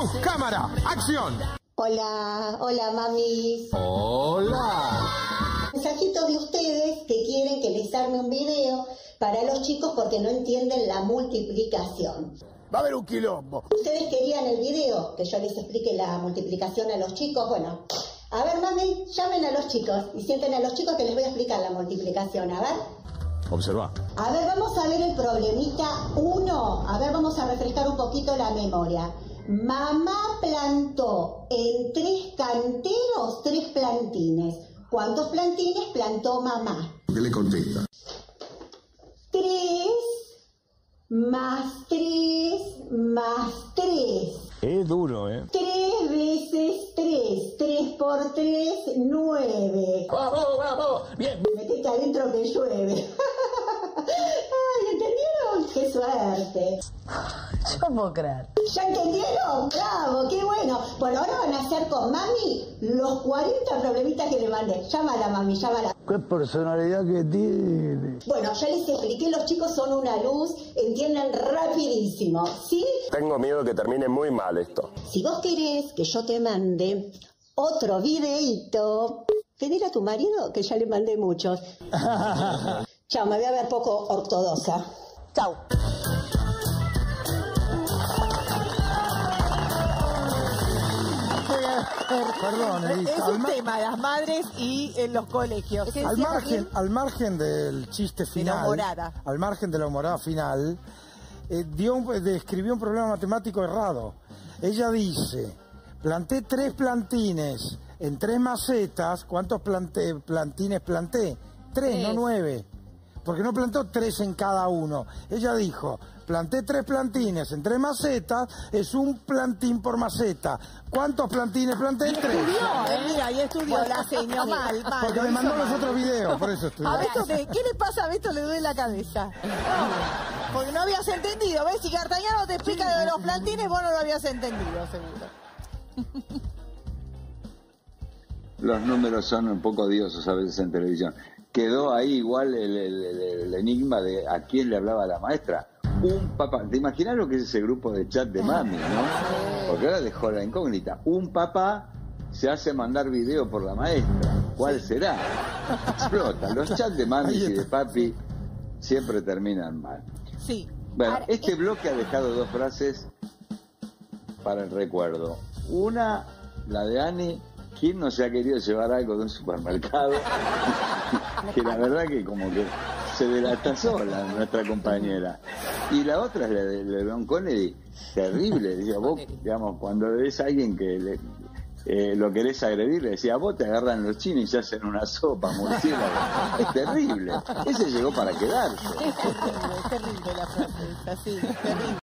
luz, cámara, acción. Hola, hola mami. Hola. Mensajitos de ustedes que quieren que les arme un video para los chicos porque no entienden la multiplicación. Va a haber un quilombo. ¿Ustedes querían el video que yo les explique la multiplicación a los chicos? Bueno, a ver mami, llamen a los chicos y sienten a los chicos que les voy a explicar la multiplicación, a ver. Observa. A ver, vamos a ver el problemita 1. A ver, vamos a refrescar un poquito la memoria. Mamá plantó en 3 canteros 3 plantines. ¿Cuántos plantines plantó mamá? ¿Qué le contesta? 3 más 3 más 3. Es duro, 3 veces 3. 3 por 3, 9. ¡Vamos! Bien. Metete adentro que llueve. Ay, ¿entendieron? ¡Qué suerte! Yo no puedo creer. ¿Ya entendieron? ¡Bravo! ¡Qué bueno! Bueno, ahora van a hacer con mami los 40 problemitas que le mandé. Llámala, mami, llámala. ¿Qué personalidad que tiene? Bueno, ya les expliqué, los chicos son una luz, entienden rapidísimo, ¿sí? Tengo miedo que termine muy mal esto. Si vos querés que yo te mande otro videíto, pedile a tu marido que ya le mandé muchos. Chao, me voy a ver poco ortodoxa. Chao. Perdón, es un tema, las madres y los colegios. Al margen del chiste final, al margen de la humorada final, describió un problema matemático errado. Ella dice, planté 3 plantines en 3 macetas. ¿Cuántos plantines planté? 3, no 9. Porque no plantó 3 en cada uno. Ella dijo, planté 3 plantines en 3 macetas, es un plantín por maceta. ¿Cuántos plantines planté? 3. Mira, y estudió la seño mal. Porque me mandó los otros videos, por eso estudió. ¿A Beto qué le pasa a Beto? Le duele la cabeza. Porque no habías entendido, ¿ves? Si Cartañano te explica lo de los plantines, vos no lo habías entendido, seguro. Los números son un poco odiosos a veces en televisión. Quedó ahí igual el enigma de a quién le hablaba la maestra. Un papá, ¿te imaginas lo que es ese grupo de chat de mami, no? Porque ahora dejó la incógnita. Un papá se hace mandar video por la maestra. ¿Cuál será? Explota. Los chats de mami y de papi siempre terminan mal. Sí. Bueno, este bloque ha dejado 2 frases para el recuerdo. Una, la de Ani. ¿Quién no se ha querido llevar algo de un supermercado? Que la verdad que como que se delata sola nuestra compañera. Y la otra es la de Don Kennedy, terrible. Decía, vos, digamos, cuando ves a alguien que lo querés agredir, le decía, vos te agarran los chinos y se hacen una sopa, murciélago. Es terrible. Ese llegó para quedarse. Es terrible la frase esa, sí, terrible.